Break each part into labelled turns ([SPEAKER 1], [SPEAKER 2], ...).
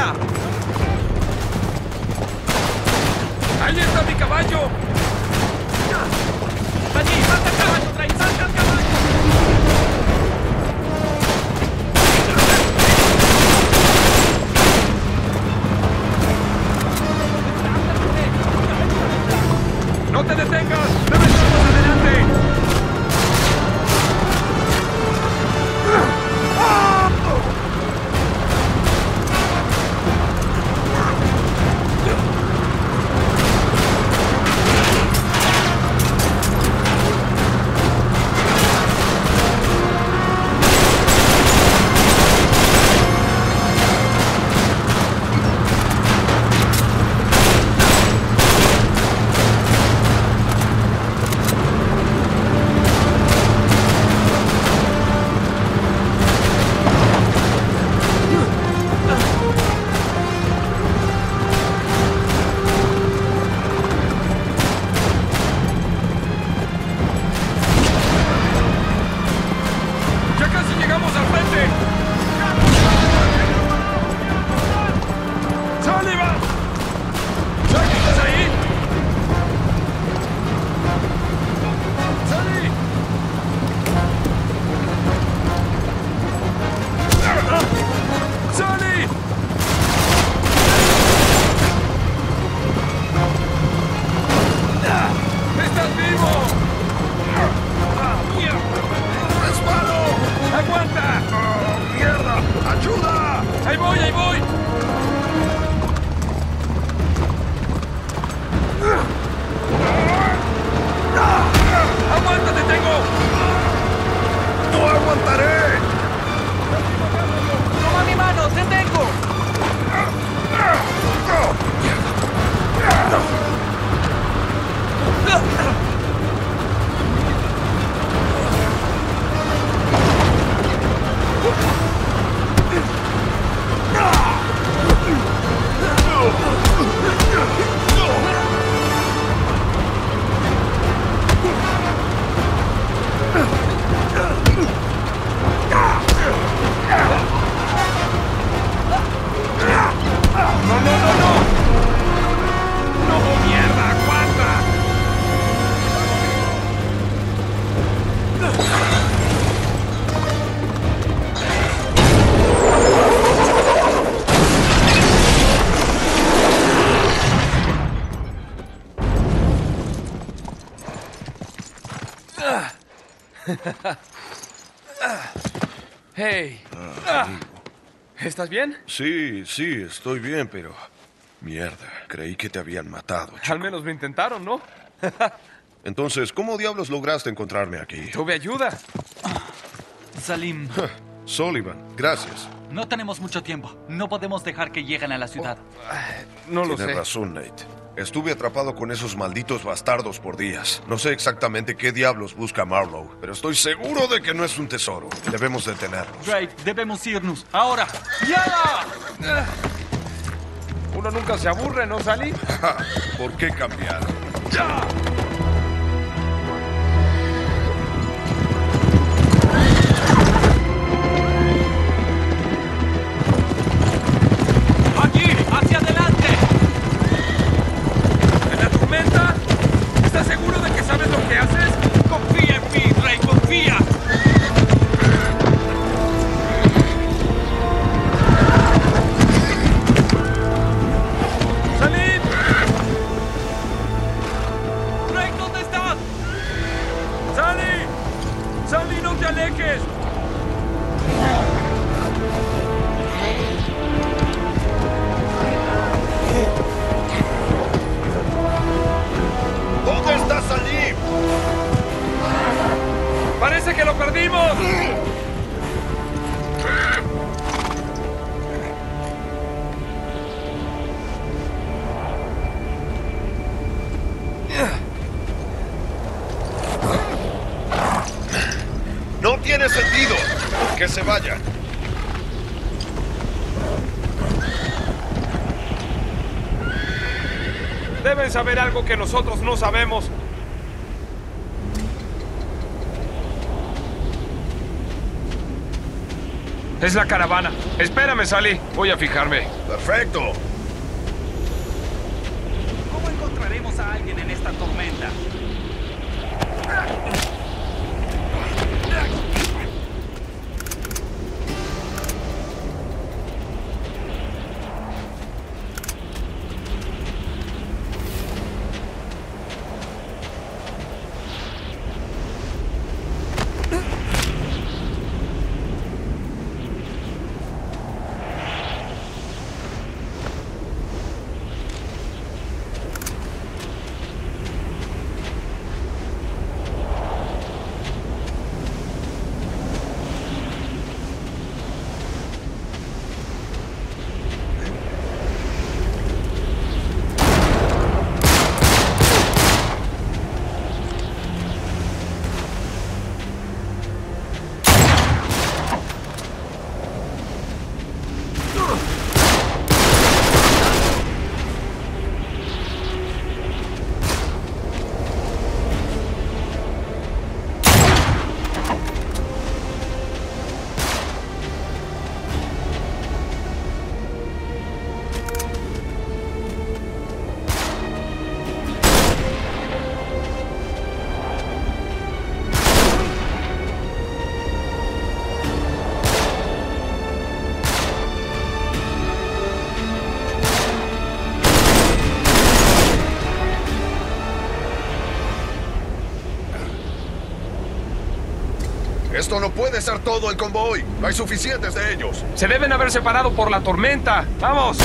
[SPEAKER 1] derecha!
[SPEAKER 2] ¡Ahí está mi caballo!
[SPEAKER 1] ¡Allí! ¡Salta el caballo, Drake! ¡Salta el caballo!
[SPEAKER 2] ¡No te detengas! ¡Debes ir más adelante!
[SPEAKER 1] Hey. ¿Estás bien?
[SPEAKER 3] Sí, estoy bien, pero... Mierda, creí que te habían matado, chico.
[SPEAKER 1] Al menos lo intentaron, ¿no?
[SPEAKER 3] Entonces, ¿cómo diablos lograste encontrarme aquí?
[SPEAKER 1] Tuve ayuda.
[SPEAKER 4] Salim,
[SPEAKER 3] Sullivan, gracias.
[SPEAKER 4] no tenemos mucho tiempo. No podemos dejar que lleguen a la ciudad.
[SPEAKER 1] No lo
[SPEAKER 3] Tienes
[SPEAKER 1] sé.
[SPEAKER 3] razón, Nate. Estuve atrapado con esos malditos bastardos por días. No sé exactamente qué diablos busca Marlowe, pero estoy seguro de que no es un tesoro. Debemos detenerlos.
[SPEAKER 4] Drake, debemos irnos. ¡Ahora! ¡Ya!
[SPEAKER 1] Uno nunca se aburre, ¿no, Sally?
[SPEAKER 3] ¿Por qué cambiar?
[SPEAKER 1] ¡Ya!
[SPEAKER 4] ¡Aquí! ¡Hacia adelante!
[SPEAKER 1] ¿En la tormenta? ¿Estás seguro de que sabes lo que haces?
[SPEAKER 4] ¡Confía en mí, Drake! ¡Confía!
[SPEAKER 1] ¡Salim!
[SPEAKER 4] ¡Drake, ¿dónde estás?
[SPEAKER 1] ¡Sally! ¡Sally, no te alejes!
[SPEAKER 3] ¿Dónde está Salim?
[SPEAKER 1] ¡Parece que lo perdimos!
[SPEAKER 3] No tiene sentido. Que se vaya.
[SPEAKER 1] Deben saber algo que nosotros no sabemos.
[SPEAKER 2] Es la caravana. Espérame, Sally. Voy a fijarme.
[SPEAKER 3] Perfecto.
[SPEAKER 4] ¿Cómo encontraremos a alguien en esta tormenta?
[SPEAKER 3] Esto no puede ser todo el convoy. Hay suficientes de ellos.
[SPEAKER 2] Se deben haber separado por la tormenta. ¡Vamos!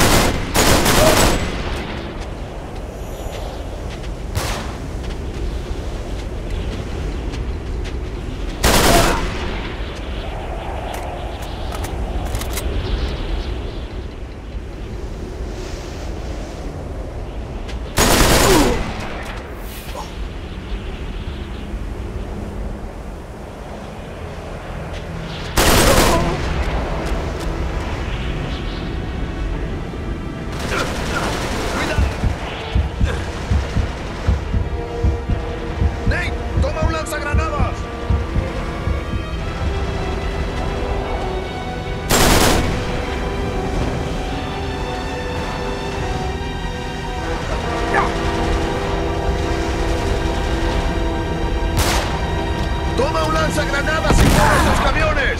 [SPEAKER 3] ¡Toma un lanzagranadas y corre los camiones!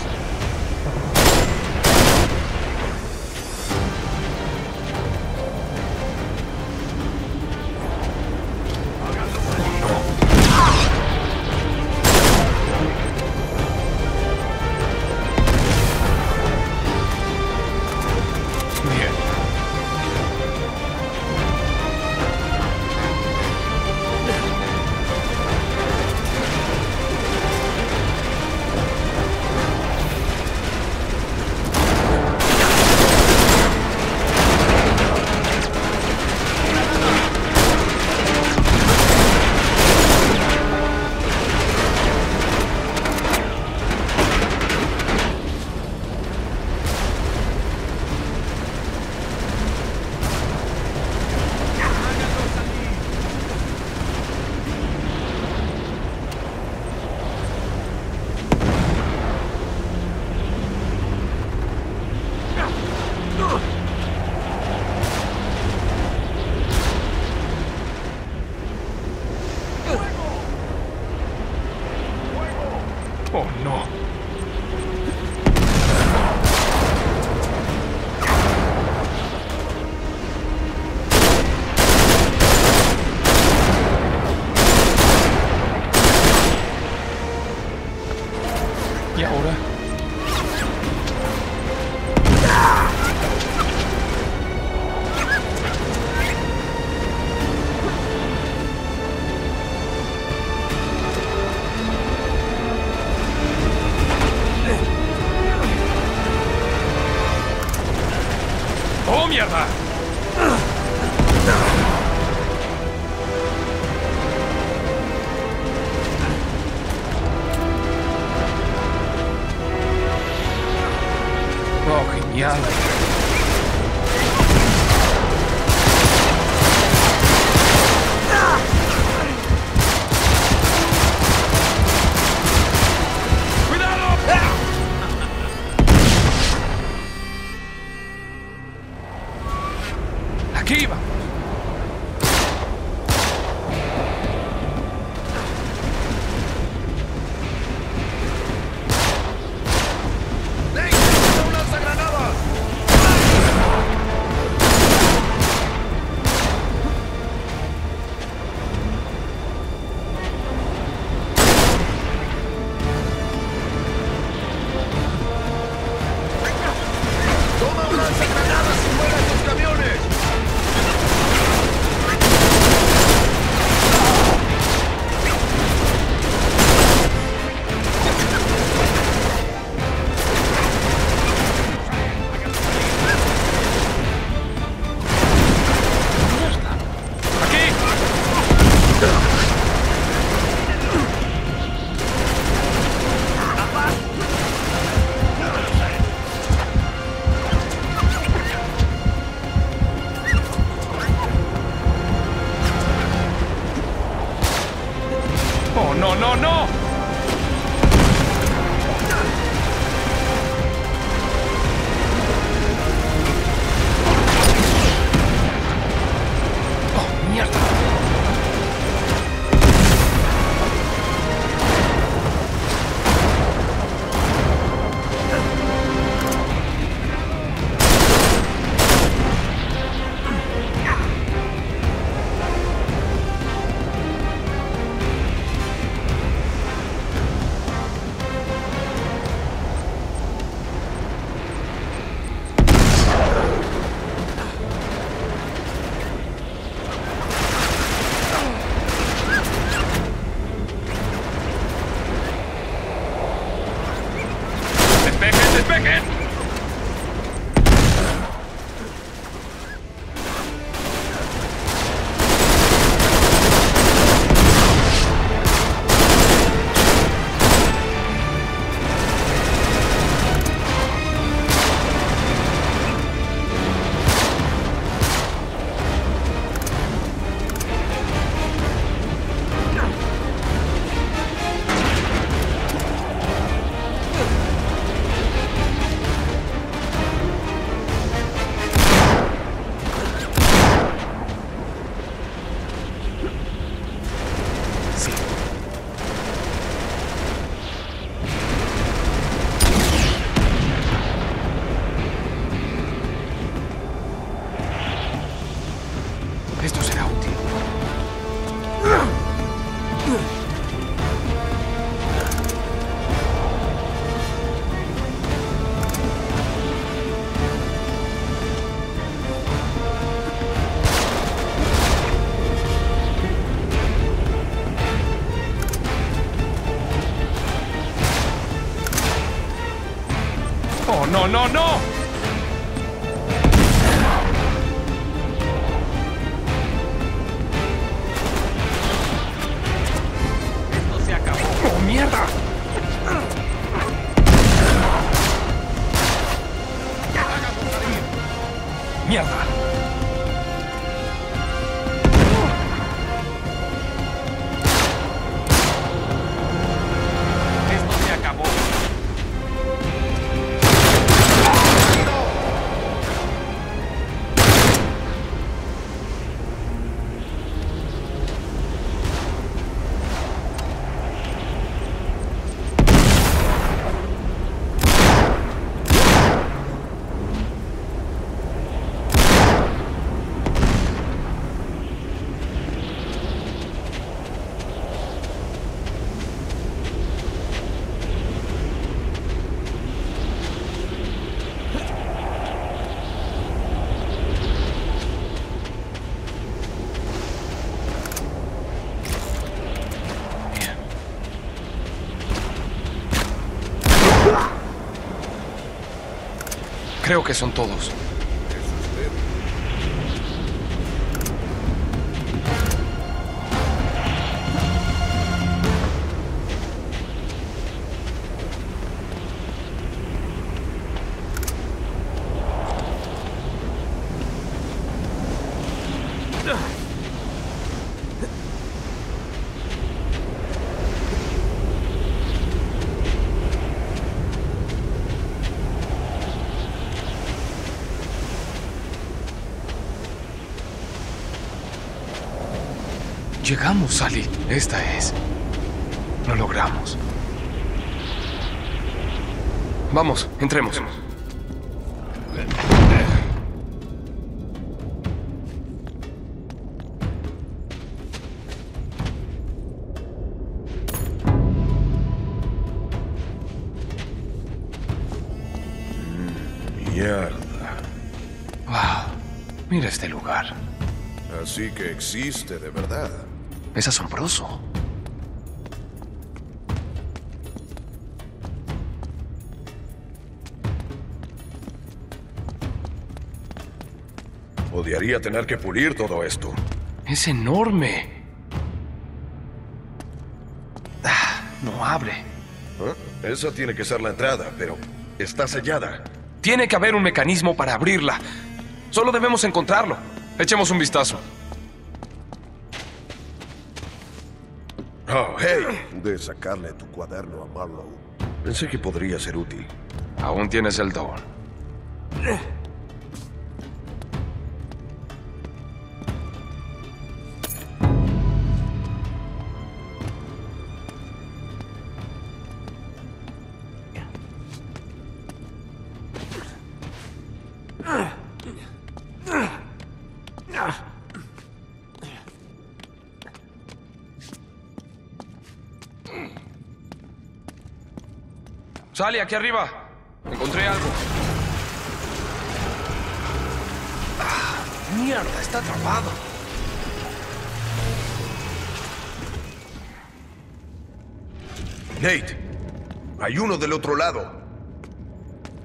[SPEAKER 2] ¡Oh, no! ¿Y ahora? ¡Oh, mierda! ¡Oh, genial! ¡Cuidado!
[SPEAKER 1] despeguen!
[SPEAKER 4] Esto será útil. ¡Oh, no, no, no! ¡Oh, mierda! ¡Mierda! Esto se acabó. Creo que son todos. Llegamos, Sally. Esta es. Lo logramos. Vamos, entremos.
[SPEAKER 3] Mierda.
[SPEAKER 4] Wow. Mira este lugar.
[SPEAKER 3] Así que existe de verdad.
[SPEAKER 4] Es asombroso.
[SPEAKER 3] Odiaría tener que pulir todo esto.
[SPEAKER 4] Es enorme. No abre.
[SPEAKER 3] ¿Eh? Esa tiene que ser la entrada, pero está sellada.
[SPEAKER 4] Tiene que haber un mecanismo para abrirla. Solo debemos encontrarlo. Echemos un vistazo.
[SPEAKER 3] Oh, hey. Pude sacarle tu cuaderno a Marlowe. Pensé que podría ser útil.
[SPEAKER 4] Aún tienes el don. Sally, aquí arriba. Encontré algo. Mierda, está atrapado.
[SPEAKER 3] Nate, hay uno del otro lado.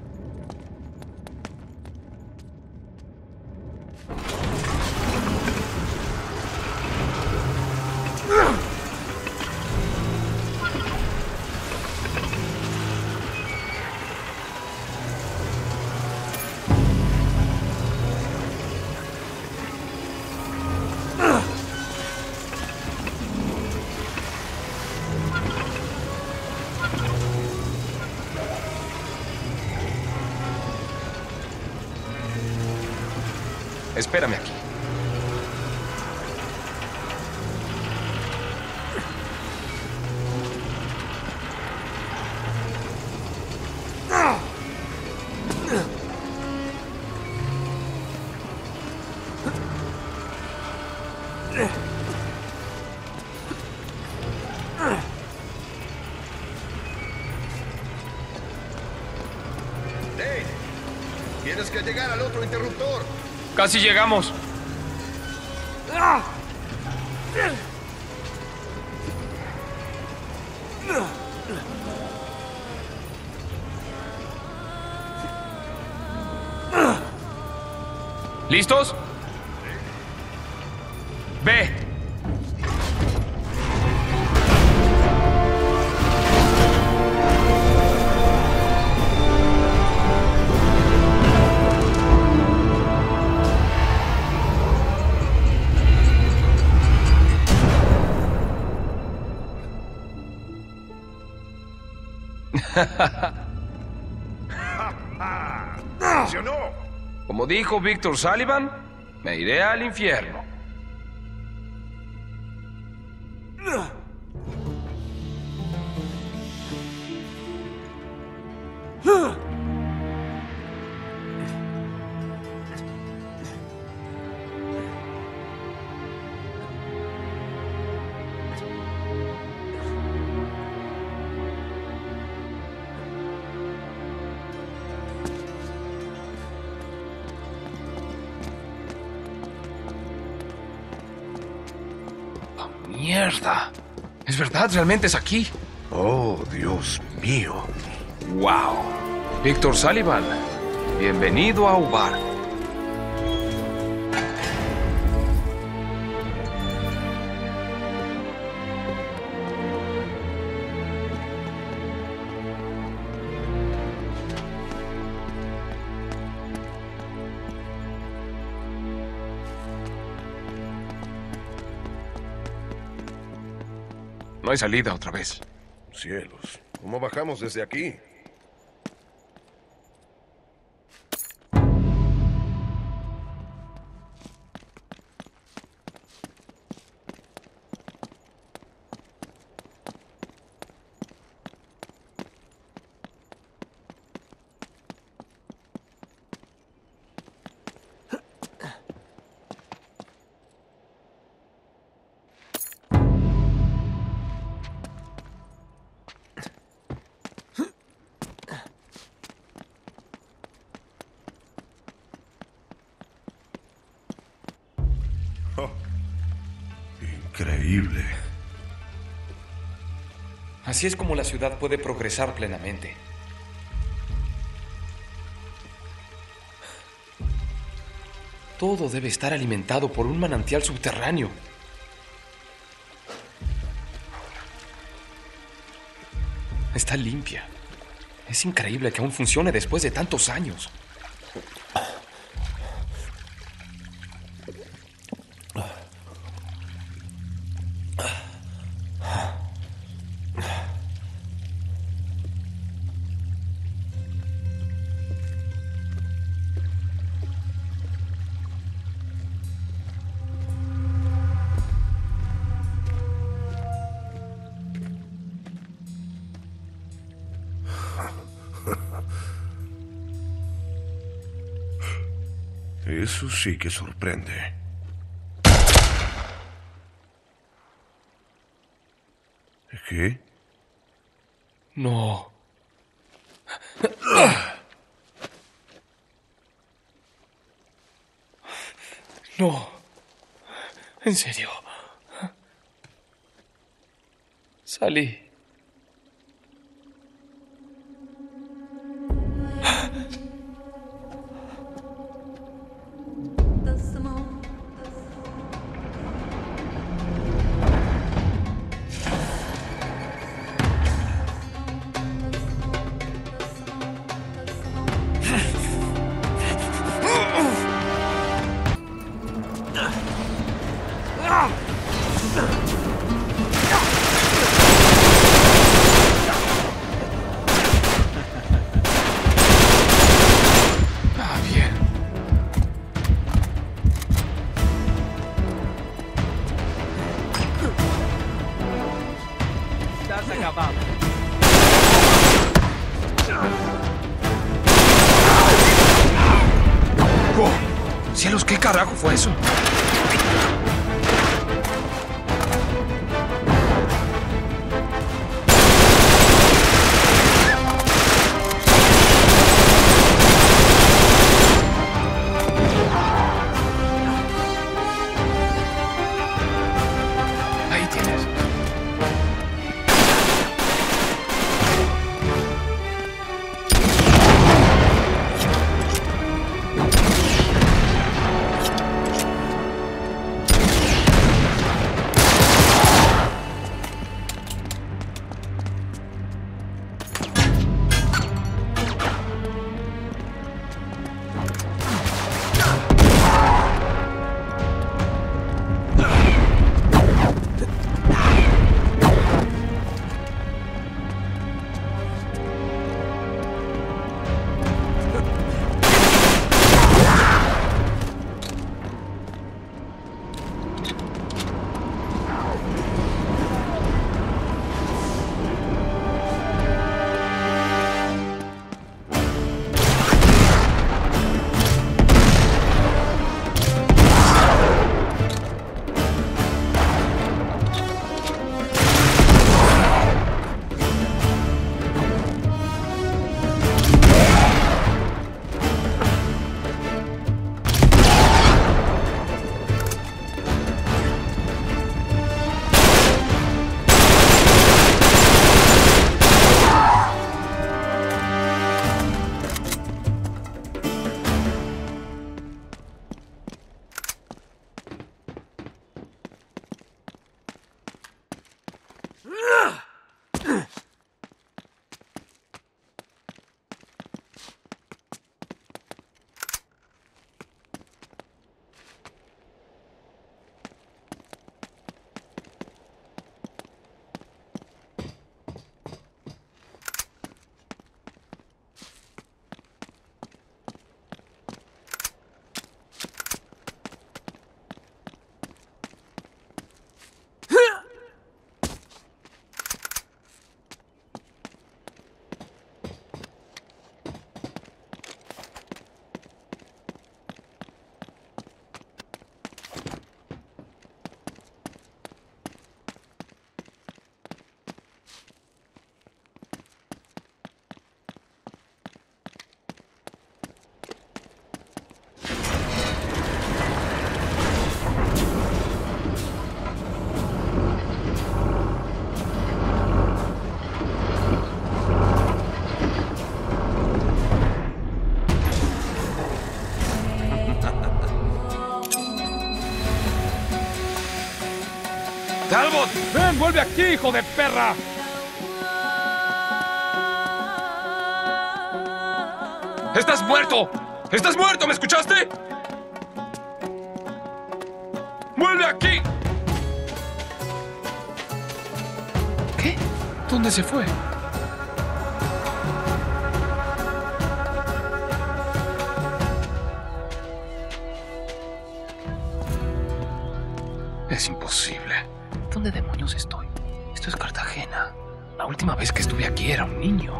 [SPEAKER 4] Espérame aquí.
[SPEAKER 3] ¡Hey! Tienes que llegar al otro interruptor.
[SPEAKER 4] Casi llegamos. ¿Listos? Ve.
[SPEAKER 3] ¡Funcionó!
[SPEAKER 4] Como dijo Victor Sullivan, me iré al infierno. ¡Mierda! Es verdad, realmente es aquí.
[SPEAKER 3] Oh, Dios mío.
[SPEAKER 4] ¡Wow! Victor Sullivan, bienvenido a Ubar. No hay salida otra vez.
[SPEAKER 3] Cielos, ¿cómo bajamos desde aquí? Increíble.
[SPEAKER 5] Así es como la ciudad puede progresar plenamente. Todo debe estar alimentado por un manantial subterráneo. Está limpia. Es increíble que aún funcione después de tantos años.
[SPEAKER 3] Eso sí que sorprende. ¿Qué?
[SPEAKER 5] No. No. En serio. Salí.
[SPEAKER 4] ¿Qué carajo fue eso?
[SPEAKER 5] Ahí tienes.
[SPEAKER 1] ¡Talbot! ¡Ven, vuelve aquí, hijo de perra!
[SPEAKER 4] ¡Estás muerto! ¡Estás muerto! ¿Me escuchaste? ¡Vuelve aquí!
[SPEAKER 5] ¿Qué? ¿Dónde se fue? Es imposible. ¿Dónde demonios estoy? Esto es Cartagena. La última vez que estuve aquí era un niño.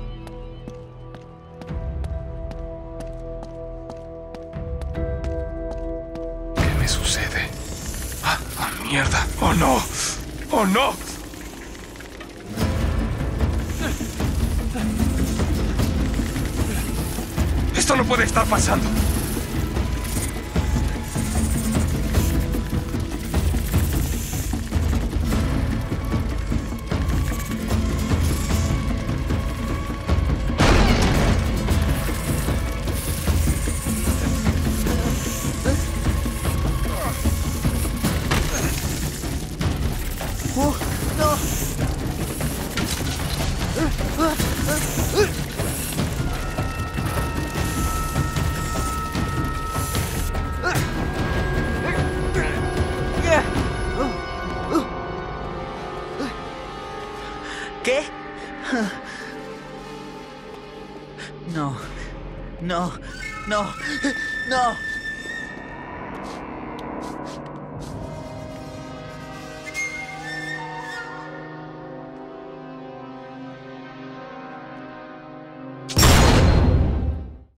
[SPEAKER 5] ¿Qué me sucede?
[SPEAKER 4] ¡Ah, mierda! ¡Oh, no! ¡Oh, no! ¡Esto no puede estar pasando!
[SPEAKER 6] ¿Qué? No. No. No. No.